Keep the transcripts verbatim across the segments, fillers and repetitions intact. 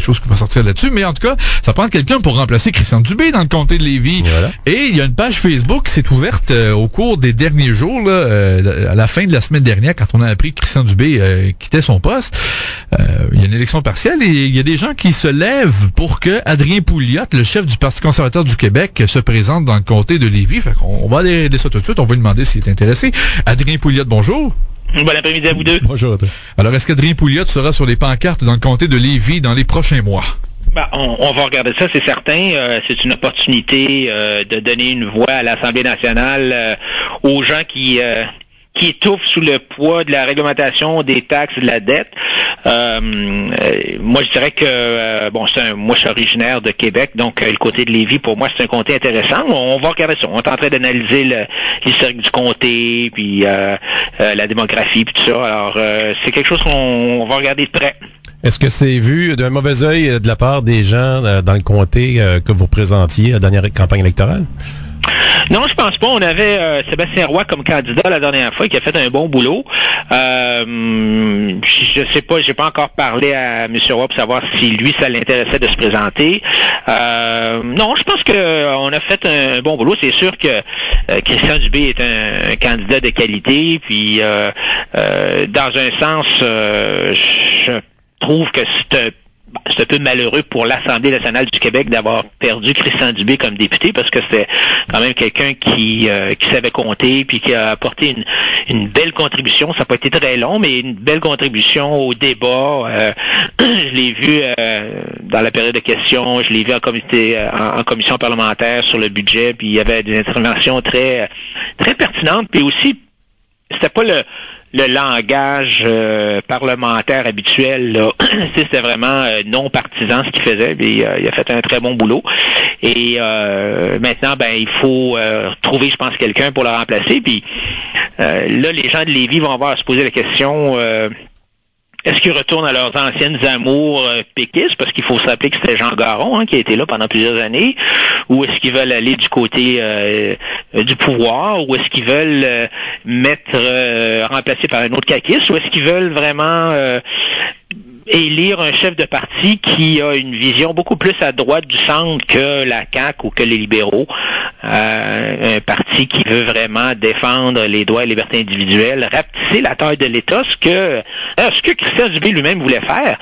quelque chose qui va sortir là-dessus. Mais en tout cas, ça prend quelqu'un pour remplacer Christian Dubé dans le comté de Lévis. Voilà. Et il y a une page Facebook qui s'est ouverte euh, au cours des derniers jours, là, euh, à la fin de la semaine dernière, quand on a appris que Christian Dubé euh, quittait son poste. Euh, il y a une élection partielle et il y a des gens qui se lèvent pour que Adrien Pouliot, le chef du Parti conservateur du Québec, se présente dans le comté de Lévis. Fait qu'on on va aller aider ça tout de suite. On va lui demander s'il est intéressé. Adrien Pouliot, bonjour. Bon après-midi à vous deux. Bonjour. Alors, est-ce qu'Adrien Pouliot sera sur les pancartes dans le comté de Lévis dans les prochains mois? Ben, on, on va regarder ça, c'est certain. Euh, c'est une opportunité euh, de donner une voix à l'Assemblée nationale euh, aux gens qui... Euh, qui étouffe sous le poids de la réglementation des taxes et de la dette. Euh, euh, moi, je dirais que, euh, bon, c'est un, moi, je suis originaire de Québec, donc euh, le côté de Lévis, pour moi, c'est un comté intéressant. On, on va regarder ça. On est en train d'analyser le, l'historique du comté, puis euh, euh, la démographie, puis tout ça. Alors, euh, c'est quelque chose qu'on on va regarder de près. Est-ce que c'est vu d'un mauvais œil de la part des gens euh, dans le comté euh, que vous représentiez à la dernière campagne électorale? Non, je pense pas. On avait euh, Sébastien Roy comme candidat la dernière fois qui a fait un bon boulot. Euh, je sais pas, j'ai pas encore parlé à M. Roy pour savoir si lui, ça l'intéressait de se présenter. Euh, non, je pense que euh, on a fait un bon boulot. C'est sûr que euh, Christian Dubé est un, un candidat de qualité. Puis, euh, euh, dans un sens, euh, je trouve que c'est un c'est un peu malheureux pour l'Assemblée nationale du Québec d'avoir perdu Christian Dubé comme député parce que c'était quand même quelqu'un qui euh, qui savait compter puis qui a apporté une, une belle contribution. Ça n'a pas été très long, mais une belle contribution au débat. Euh, je l'ai vu euh, dans la période de questions, je l'ai vu en comité, en, en commission parlementaire sur le budget, puis il y avait des interventions très très pertinentes, puis aussi c'était pas le le langage euh, parlementaire habituel, là. C'était vraiment euh, non partisan ce qu'il faisait, puis euh, il a fait un très bon boulot. Et euh, maintenant, ben il faut euh, trouver, je pense, quelqu'un pour le remplacer. Puis euh, là, les gens de Lévis vont avoir à se poser la question. Euh, Est-ce qu'ils retournent à leurs anciennes amours euh, péquistes, parce qu'il faut se rappeler que c'était Jean Garon hein, qui a été là pendant plusieurs années, ou est-ce qu'ils veulent aller du côté euh, du pouvoir, ou est-ce qu'ils veulent euh, mettre euh, remplacer par un autre caquiste, ou est-ce qu'ils veulent vraiment euh, élire un chef de parti qui a une vision beaucoup plus à droite du centre que la C A Q ou que les libéraux. Euh, un parti qui veut vraiment défendre les droits et libertés individuelles, rapetisser la taille de l'État, ce que, ce que Christian Dubé lui-même voulait faire.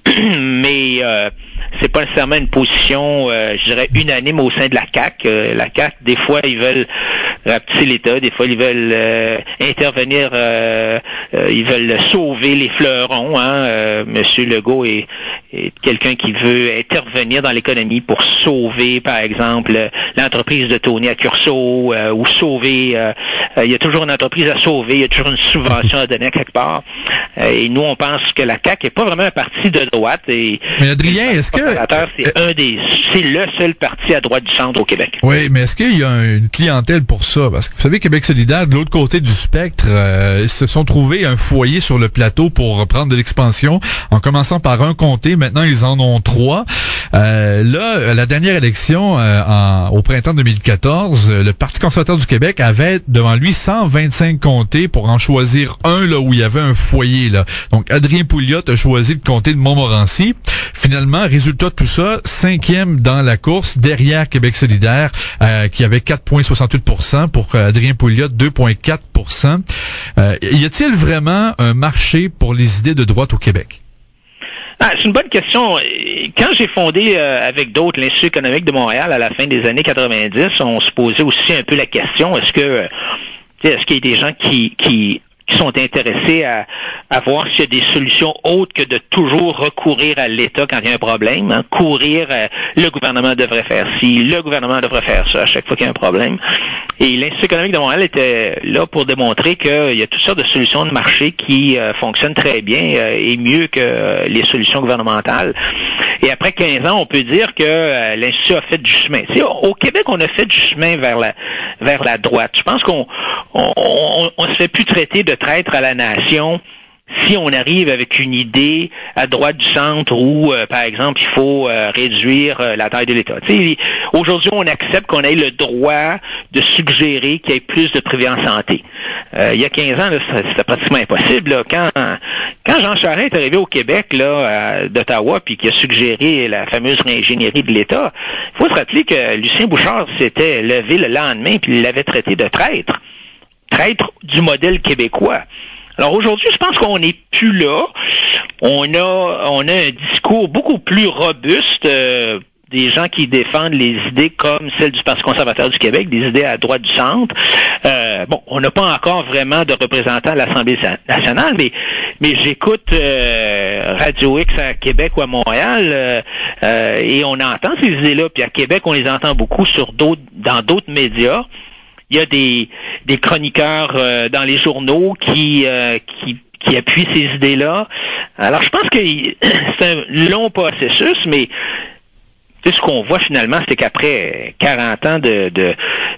Mais euh, c'est pas nécessairement une position, euh, je dirais, unanime au sein de la C A Q. Euh, la C A Q, des fois, ils veulent rapetisser l'État, des fois, ils veulent euh, intervenir, euh, euh, ils veulent sauver les fleurons. Hein, euh, Monsieur Legault est, est quelqu'un qui veut intervenir dans l'économie pour sauver, par exemple, l'entreprise de Tony Accurso, euh, ou sauver, euh, euh, il y a toujours une entreprise à sauver, il y a toujours une subvention à donner à quelque part. Euh, et nous, on pense que la C A Q n'est pas vraiment un parti de droite. Et, mais Adrien, est-ce que... C'est un des, c'est le seul parti à droite du centre au Québec. Oui, mais est-ce qu'il y a une clientèle pour ça? Parce que vous savez, Québec solidaire, de l'autre côté du spectre, euh, se sont trouvés un foyer sur le plateau pour prendre de l'expansion, en commençant par un comté. Maintenant, ils en ont trois. Euh, là, la dernière élection, euh, en, au printemps deux mille quatorze, le Parti conservateur du Québec avait devant lui cent vingt-cinq comtés pour en choisir un là où il y avait un foyer. Là. Donc, Adrien Pouliot a choisi le comté de Montmorency. Finalement, résultat de tout ça, cinquième dans la course, derrière Québec solidaire, euh, qui avait quatre virgule soixante-huit pour cent pour euh, Adrien Pouliot, deux virgule quatre pour cent. Euh, y a-t-il vraiment un marché pour les idées de droite au Québec? Ah, c'est une bonne question. Quand j'ai fondé euh, avec d'autres l'Institut économique de Montréal à la fin des années quatre-vingt-dix, on se posait aussi un peu la question, est-ce que euh, est-ce qu'il y a des gens qui, qui qui sont intéressés à, à voir s'il y a des solutions autres que de toujours recourir à l'État quand il y a un problème, hein, courir à, le gouvernement devrait faire ci, le gouvernement devrait faire ça à chaque fois qu'il y a un problème. Et l'Institut économique de Montréal était là pour démontrer qu'il y a toutes sortes de solutions de marché qui euh, fonctionnent très bien euh, et mieux que euh, les solutions gouvernementales. Et après quinze ans, on peut dire que euh, l'Institut a fait du chemin. T'sais, au Québec, on a fait du chemin vers la vers la droite. Je pense qu'on on, on, on se fait plus traiter de traître à la nation si on arrive avec une idée à droite du centre où, euh, par exemple, il faut euh, réduire euh, la taille de l'État. T'sais, aujourd'hui, on accepte qu'on ait le droit de suggérer qu'il y ait plus de privés en santé. Euh, il y a quinze ans, là, c'était pratiquement impossible. Là. Quand, quand Jean Charest est arrivé au Québec, là, à, d'Ottawa, puis qu'il a suggéré la fameuse réingénierie de l'État, il faut se rappeler que Lucien Bouchard s'était levé le lendemain puis il l'avait traité de traître. Traître du modèle québécois. Alors aujourd'hui, je pense qu'on n'est plus là. On a, on a un discours beaucoup plus robuste, euh, des gens qui défendent les idées comme celles du Parti conservateur du Québec, des idées à droite du centre. Euh, bon, on n'a pas encore vraiment de représentants à l'Assemblée nationale, mais, mais j'écoute euh, Radio X à Québec ou à Montréal euh, euh, et on entend ces idées-là. Puis à Québec, on les entend beaucoup sur d'autres, dans d'autres médias. Il y a des, des chroniqueurs euh, dans les journaux qui, euh, qui, qui appuient ces idées-là. Alors, je pense que c'est un long processus, mais ce qu'on voit finalement, c'est qu'après quarante ans de, de,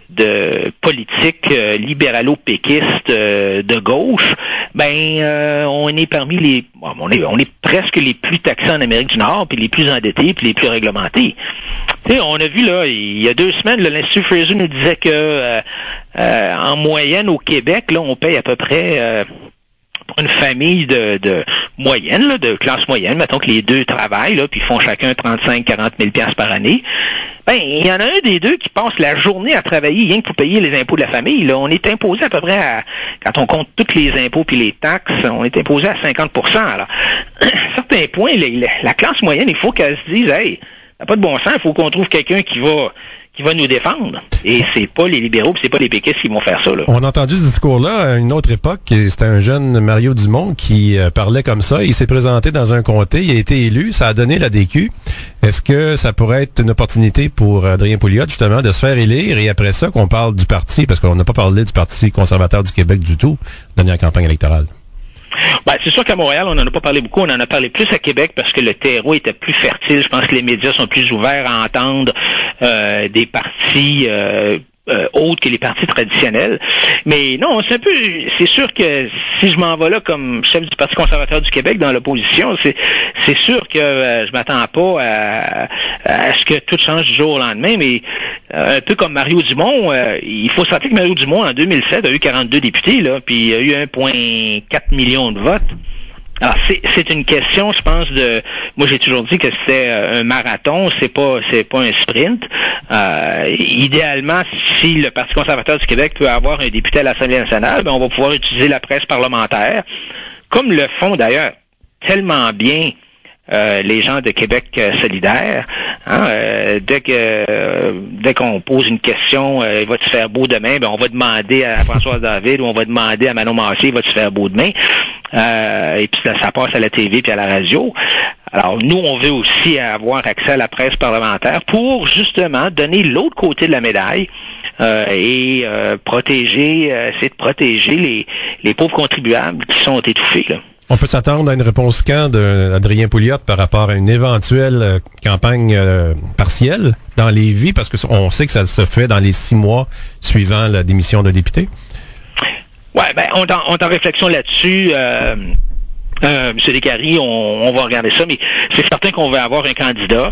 de politique euh, libéralo-péquiste euh, de gauche, ben euh, on est parmi les, on est, on est presque les plus taxés en Amérique du Nord, puis les plus endettés, puis les plus réglementés. T'sais, on a vu là, il y a deux semaines, là, l'Institut Fraser nous disait que euh, euh, en moyenne au Québec, là, on paye à peu près euh, pour une famille de, de moyenne, là, de classe moyenne, mettons que les deux travaillent, là, puis font chacun trente-cinq à quarante mille dollars par année. Ben, il y en a un des deux qui passe la journée à travailler rien que pour payer les impôts de la famille. Là. On est imposé à peu près à, quand on compte tous les impôts puis les taxes, on est imposé à cinquante pour cent. Alors, à certains points, les, la classe moyenne, il faut qu'elle se dise, hey, ça n'a pas de bon sens, il faut qu'on trouve quelqu'un qui va qui va nous défendre. Et c'est pas les libéraux, puis c'est pas les péquistes qui vont faire ça. Là. On a entendu ce discours-là à une autre époque. C'était un jeune Mario Dumont qui euh, parlait comme ça. Il s'est présenté dans un comté, il a été élu, ça a donné la D Q. Est-ce que ça pourrait être une opportunité pour Adrien Pouliot, justement, de se faire élire et après ça qu'on parle du parti, parce qu'on n'a pas parlé du Parti conservateur du Québec du tout dans la dernière campagne électorale? Ben, c'est sûr qu'à Montréal, on n'en a pas parlé beaucoup. On en a parlé plus à Québec parce que le terreau était plus fertile. Je pense que les médias sont plus ouverts à entendre euh, des partis euh, euh, autres que les partis traditionnels. Mais non, c'est un peu... C'est sûr que si je m'en vais là comme chef du Parti conservateur du Québec dans l'opposition, c'est c'est sûr que euh, je m'attends pas à, à ce que tout change du jour au lendemain, mais euh, un peu comme Mario Dumont, euh, il faut se rappeler que Mario Dumont, en deux mille sept, a eu quarante-deux députés, là, puis il a eu un virgule quatre million de votes. Alors, c'est, c'est une question, je pense, de... Moi, j'ai toujours dit que c'était un marathon, c'est pas c'est pas un sprint. Euh, idéalement, si le Parti conservateur du Québec peut avoir un député à l'Assemblée nationale, ben, on va pouvoir utiliser la presse parlementaire, comme le font d'ailleurs tellement bien Euh, les gens de Québec euh, solidaire, hein, euh, dès que euh, dès qu'on pose une question, euh, il va-tu faire beau demain, ben on va demander à Françoise David ou on va demander à Manon Massé, il va-tu faire beau demain, euh, et puis ça, ça passe à la T V puis à la radio. Alors nous, on veut aussi avoir accès à la presse parlementaire pour justement donner l'autre côté de la médaille euh, et euh, protéger, euh, essayer de protéger les, les pauvres contribuables qui sont étouffés, là. On peut s'attendre à une réponse quand d'Adrien Pouliot par rapport à une éventuelle euh, campagne euh, partielle dans les vies, parce que on sait que ça se fait dans les six mois suivant la démission d'un député? Ouais, ben on est en, on est en réflexion là-dessus. Euh, Euh, M. Descaries, on, on va regarder ça, mais c'est certain qu'on va avoir un candidat.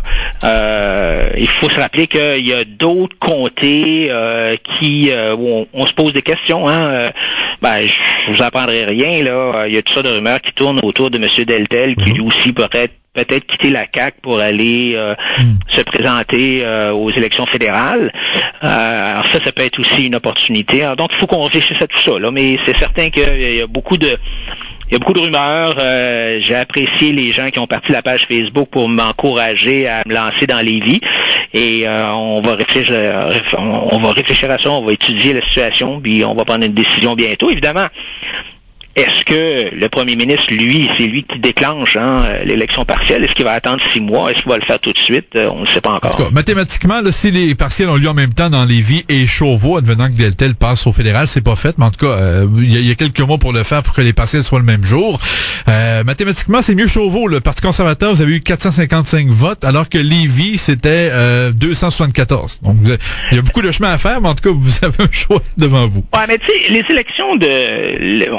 Euh, il faut se rappeler qu'il y a d'autres comtés euh, qui euh, où on, on se pose des questions. Hein. Euh, ben, je vous apprendrai rien là. Il y a tout ça de rumeurs qui tournent autour de M. Deltel, qui lui aussi pourrait peut-être quitter la C A Q pour aller euh, mm. se présenter euh, aux élections fédérales. Euh, alors ça, ça peut être aussi une opportunité. Alors, donc, il faut qu'on réfléchisse à tout ça. Là, mais c'est certain qu'il y a beaucoup de Il y a beaucoup de rumeurs. Euh, j'ai apprécié les gens qui ont parti la page Facebook pour m'encourager à me lancer dans les vies. Et euh, on va réfléchir, on va réfléchir à ça, on va étudier la situation, puis on va prendre une décision bientôt. Évidemment, est-ce que le premier ministre, lui, c'est lui qui déclenche hein, l'élection partielle? Est-ce qu'il va attendre six mois? Est-ce qu'il va le faire tout de suite? On ne sait pas encore. En tout cas, mathématiquement, là, si les partiels ont lieu en même temps dans Lévis et Chauveau, advenant que Deltel passe au fédéral, c'est pas fait. Mais en tout cas, euh, il y, y a quelques mois pour le faire pour que les partiels soient le même jour. Euh, mathématiquement, c'est mieux Chauveau. Le Parti conservateur, vous avez eu quatre cent cinquante-cinq votes, alors que Lévis, c'était euh, deux cent soixante-quatorze. Donc, il y a beaucoup de chemin à faire, mais en tout cas, vous avez un choix devant vous. Ouais, mais tu sais, les élections de... On le sait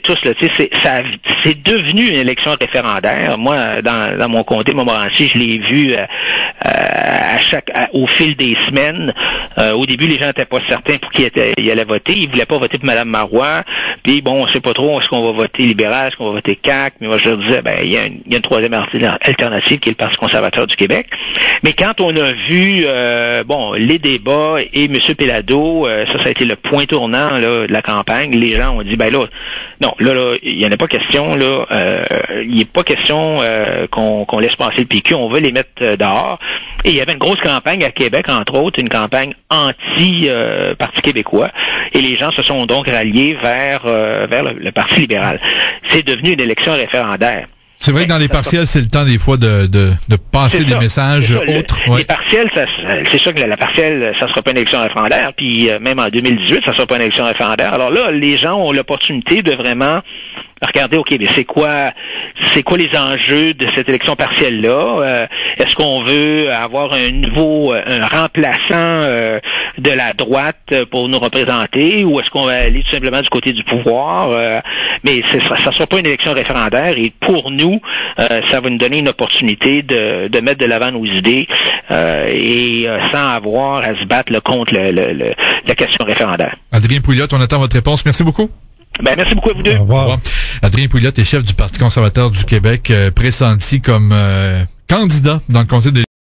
tous, là, tu sais, c'est, ça, c'est devenu une élection référendaire. Moi, dans, dans mon comté Montmorency, je l'ai vu euh, à chaque, à, au fil des semaines. Euh, au début, les gens n'étaient pas certains pour qui était, ils allaient voter. Ils voulaient pas voter pour Mme Marois. Puis bon, on sait pas trop, est-ce qu'on va voter libéral, est-ce qu'on va voter C A Q. Mais moi, je leur disais, ben, il y a une, il y a une troisième alternative qui est le Parti conservateur du Québec. Mais quand on a vu, euh, bon, les débats et M. Pellado, euh, ça, ça a été le point tournant là, de la campagne. Les gens ont dit, ben là, non, là, là, il n'y en a pas question, là, euh, il n'est pas question euh, qu'on, qu'on laisse passer le P Q, on veut les mettre euh, dehors. Et il y avait une grosse campagne à Québec, entre autres, une campagne anti-Parti euh, québécois. Et les gens se sont donc ralliés vers, euh, vers le, le Parti libéral. C'est devenu une élection référendaire. C'est vrai que dans les partiels, c'est le temps des fois de, de, de passer c'est des ça, messages le, autres. Les Ouais. partiels, ça, c'est sûr que la, la partielle, ça sera pas une élection référendaire, puis euh, même en deux mille dix-huit, ça sera pas une élection référendaire. Alors là, les gens ont l'opportunité de vraiment regarder, OK, mais c'est quoi c'est quoi les enjeux de cette élection partielle-là? Euh, est-ce qu'on veut avoir un nouveau, un remplaçant euh, de la droite pour nous représenter, ou est-ce qu'on va aller tout simplement du côté du pouvoir? Euh, mais ce sera, ça ne sera pas une élection référendaire, et pour nous, euh, ça va nous donner une opportunité de, de mettre de l'avant nos idées euh, et euh, sans avoir à se battre là, contre le, le, le, la question référendaire. Adrien Pouliot, on attend votre réponse. Merci beaucoup. Ben, merci beaucoup à vous deux. Au revoir. Au revoir. Adrien Pouliot est chef du Parti conservateur du Québec, euh, pressenti comme euh, candidat dans le comté de